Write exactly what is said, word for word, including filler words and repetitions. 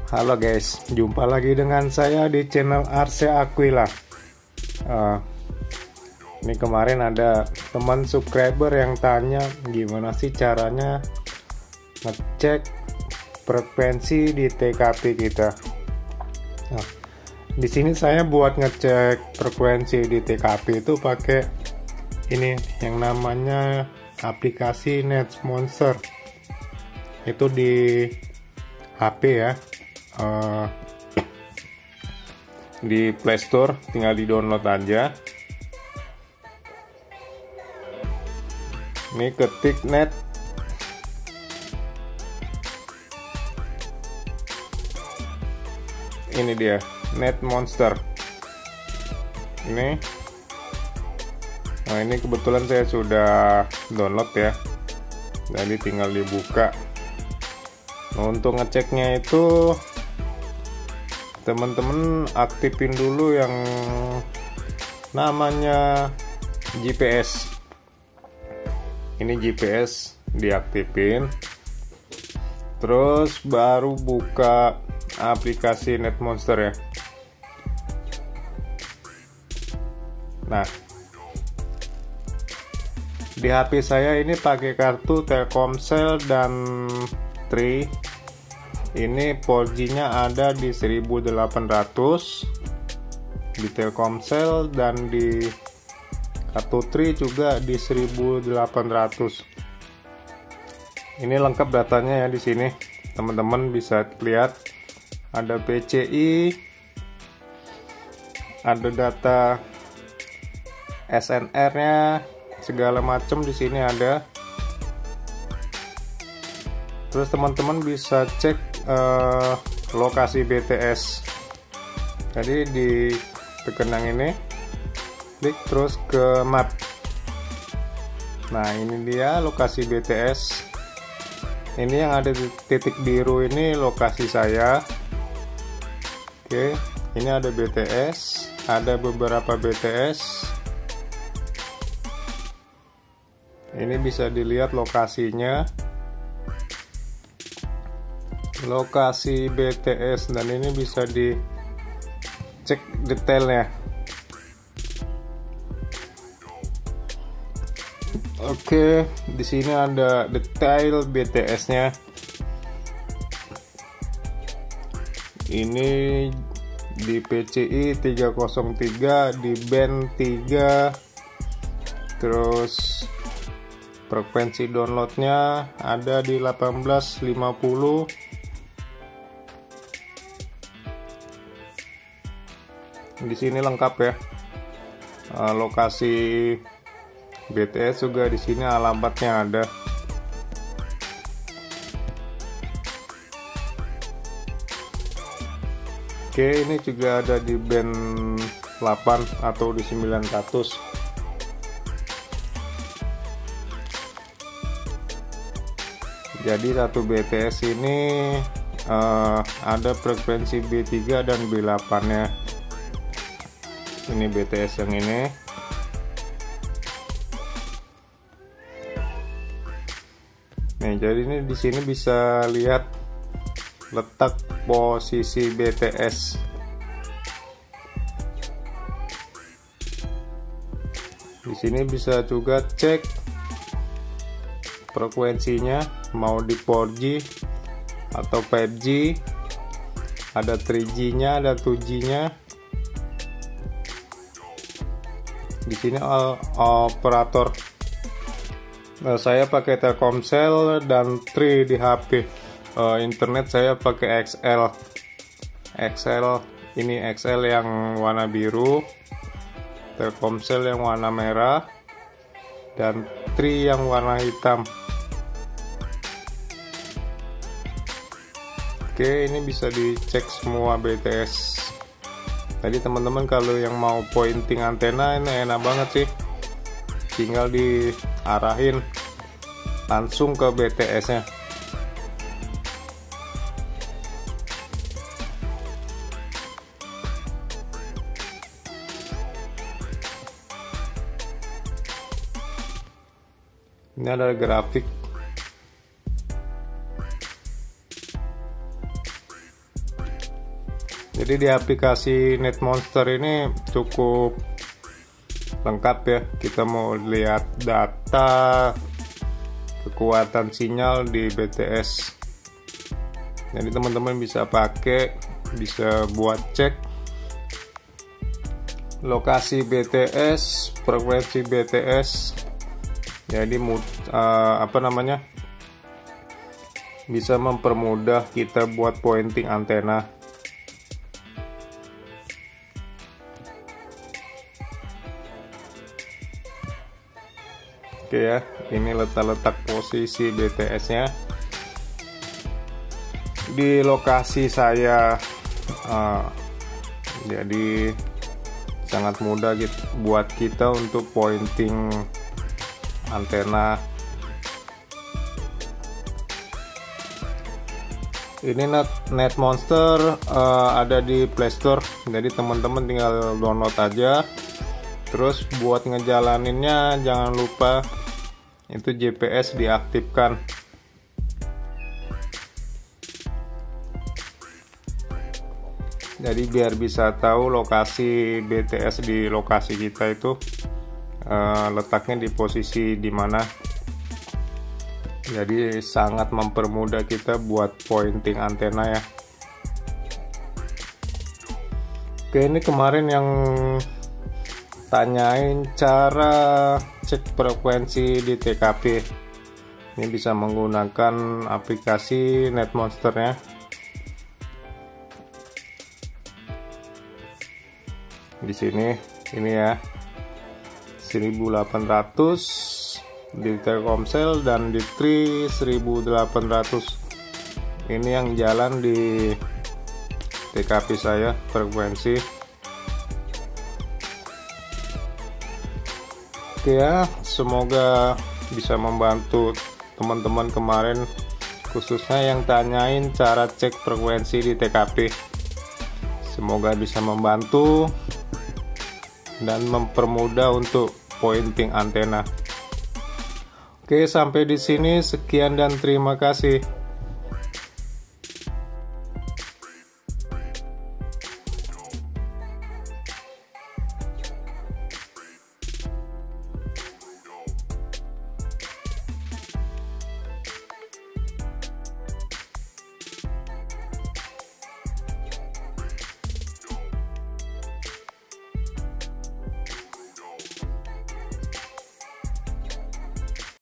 Halo guys, jumpa lagi dengan saya di channel Arse Aquila. uh, Ini kemarin ada teman subscriber yang tanya gimana sih caranya ngecek frekuensi di T K P kita. Nah, di sini saya buat ngecek frekuensi di T K P itu pakai ini yang namanya aplikasi NetMonster. Itu di H P ya. Uh, di Play Store, tinggal di download aja. Ini ketik net ini dia NetMonster ini. Nah, ini kebetulan saya sudah download ya, jadi tinggal dibuka. Nah, untuk ngeceknya itu teman-teman aktifin dulu yang namanya G P S. Ini G P S diaktifin, terus baru buka aplikasi NetMonster ya. Nah, di H P saya ini pakai kartu Telkomsel dan Tri. Ini empat G nya ada di seribu delapan ratus di Telkomsel, dan di kartu Tri juga di seribu delapan ratus. Ini lengkap datanya ya di sini. Teman-teman bisa lihat ada P C I, ada data S N R-nya, segala macam di sini ada. Terus teman-teman bisa cek uh, lokasi B T S. Jadi di tekan yang ini, klik terus ke map. Nah, ini dia lokasi B T S. Ini yang ada di titik biru ini lokasi saya. Oke, ini ada B T S, ada beberapa B T S. Ini bisa dilihat lokasinya. Lokasi B T S, dan ini bisa dicek detailnya. Oke, di sini ada detail B T S-nya. Ini di P C I tiga nol tiga, di band tiga. Terus frekuensi downloadnya ada di delapan belas lima puluh. Di sini lengkap ya, uh, lokasi B T S juga di sini, alamatnya ada. Oke, ini juga ada di band delapan atau di sembilan ratus. Jadi satu B T S ini uh, ada frekuensi B tiga dan B delapan nya. Ini B T S yang ini. Nih, jadi ini di sini bisa lihat letak posisi B T S. Di sini bisa juga cek frekuensinya, mau di empat G atau lima G. Ada tiga G nya, ada dua G nya. Di sini operator, nah, saya pakai Telkomsel dan Tri di H P. Uh, internet saya pakai X L. X L ini X L yang warna biru, Telkomsel yang warna merah, dan Tri yang warna hitam. Oke, ini bisa dicek semua B T S. Jadi teman-teman kalau yang mau pointing antena ini enak banget sih, tinggal diarahin langsung ke B T S-nya. Ini ada grafik Jadi di aplikasi NetMonster ini cukup lengkap ya. Kita mau lihat data kekuatan sinyal di B T S. Jadi teman-teman bisa pakai, bisa buat cek lokasi B T S, frekuensi B T S. Jadi uh, apa namanya? Bisa mempermudah kita buat pointing antena. Oke ya, ini letak-letak posisi B T S-nya di lokasi saya. Uh, jadi sangat mudah gitu buat kita untuk pointing antena. Ini Net NetMonster uh, ada di Play Store, jadi teman-teman tinggal download aja. Terus buat ngejalaninnya jangan lupa itu G P S diaktifkan. Jadi biar bisa tahu lokasi B T S di lokasi kita itu uh, letaknya di posisi di mana. Jadi sangat mempermudah kita buat pointing antena ya. Oke, ini kemarin yang tanyain cara cek frekuensi di T K P. Ini bisa menggunakan aplikasi NetMonster ya. Di sini ini ya seribu delapan ratus di Telkomsel dan di Tri seribu delapan ratus. Ini yang jalan di T K P saya frekuensi. Oke ya, semoga bisa membantu teman-teman kemarin, khususnya yang tanyain cara cek frekuensi di T K P. Semoga bisa membantu dan mempermudah untuk pointing antena. Oke, sampai di sini sekian dan terima kasih.